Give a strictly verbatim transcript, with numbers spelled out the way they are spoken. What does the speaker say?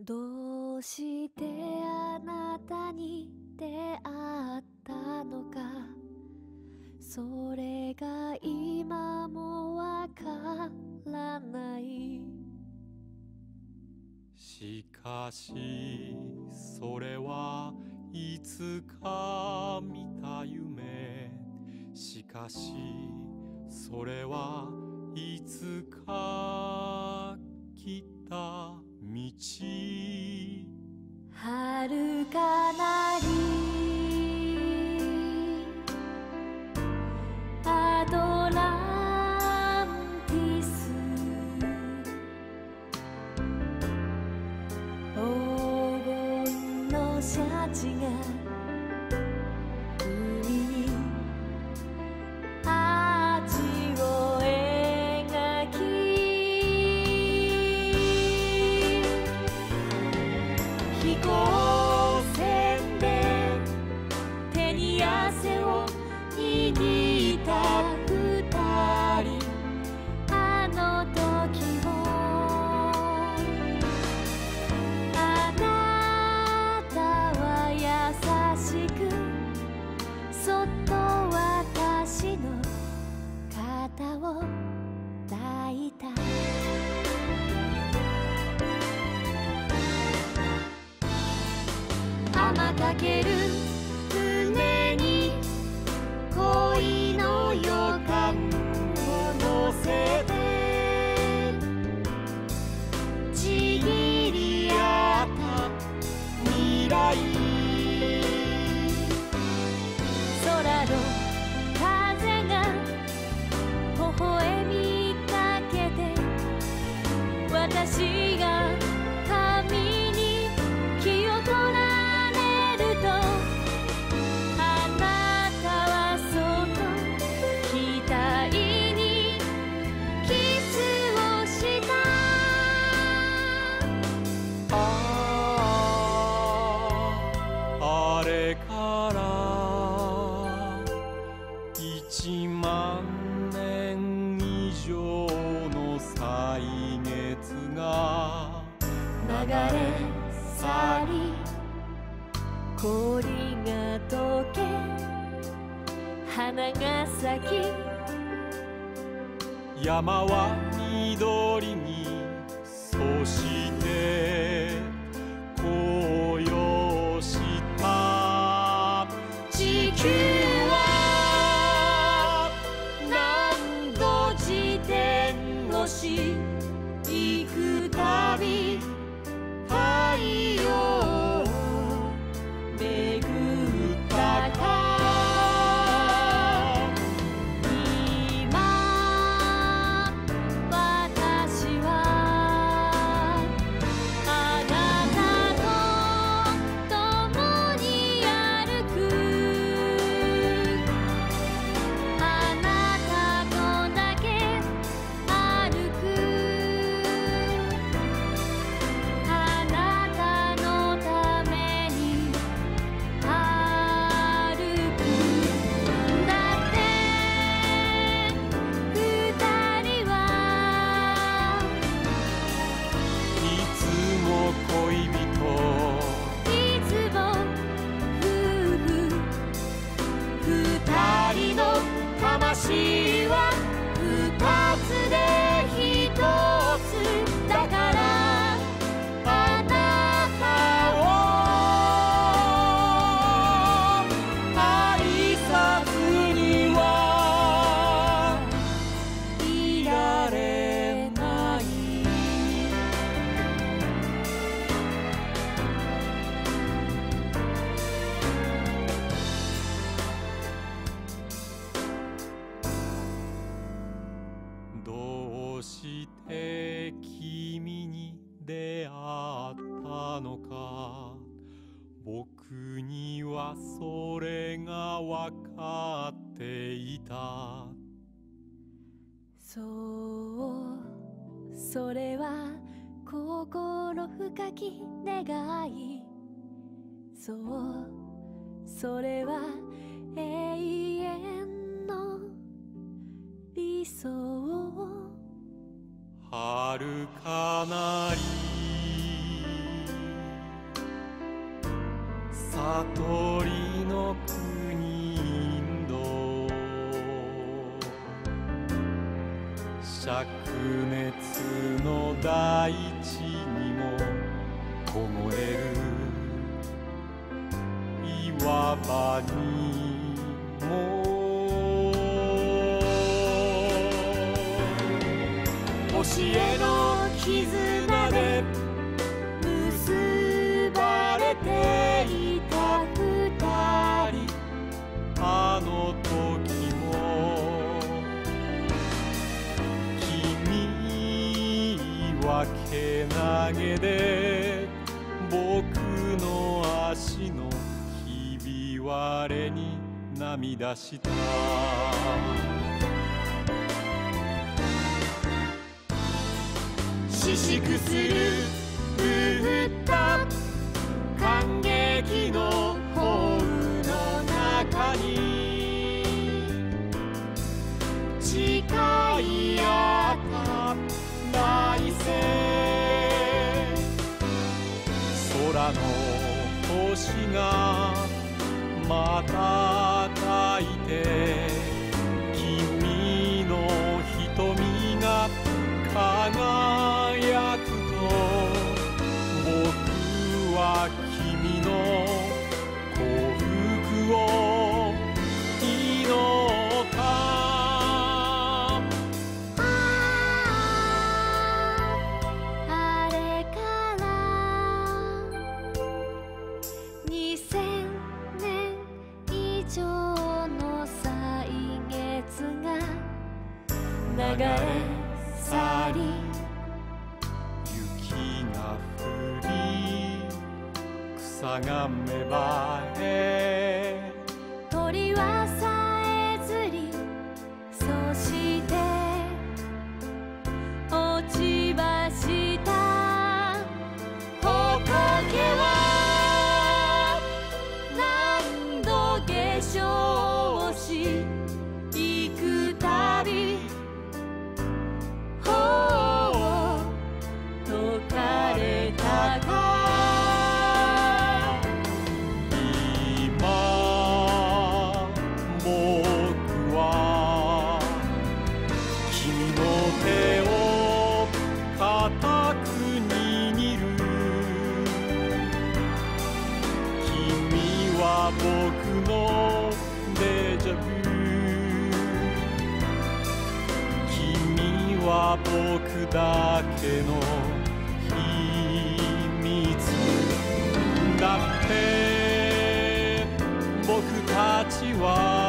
どうしてあなたに出会ったのか、それが今もわからない。 しかしそれはいつか見た夢、しかしそれはいつか来た道。 遥かなりアトランティス、黄金のシャチが海にアーチを描き、飛行船で手に汗を握った二人、あの時もあなたは優しくそっと私の肩を抱いた。天かける船に恋の予感を乗せて、ちぎり合った未来、空の風が微笑みかけて、私が髪に気を取られると、あなたはそっと額にキスをした。 ああ、あれから一万年以上の歳月が流れ去り氷が溶け花が咲き、 山は緑に、そして紅葉した。地球は何度自転をし行くたび、太陽を巡ったか。魂は二つで一つだから、あなたを愛さずにはいられない。どうして君に出会ったのか、僕にはそれがわかっていた。 そう、それは心深き願い。そう、それは永遠の理想。 遥かなり悟りの国インド、灼熱の大地にも凍える岩場にも教えの絆で結ばれていた二人、あの時も君はけなげで僕の足のひび割れに涙した。四粛する歌、感激の鳳羽の中に誓い合った来世、空の星が瞬いて君の瞳が輝くと、僕は君の幸福を祈った。 あれからにせんねん以上の歳月が流れ去り、 雪が降り草が芽生え、 鳥はさえずり、そして落ち葉した仏は何度化粧し行くたび僕のデジャブ、君は僕だけの秘密だって、僕たちは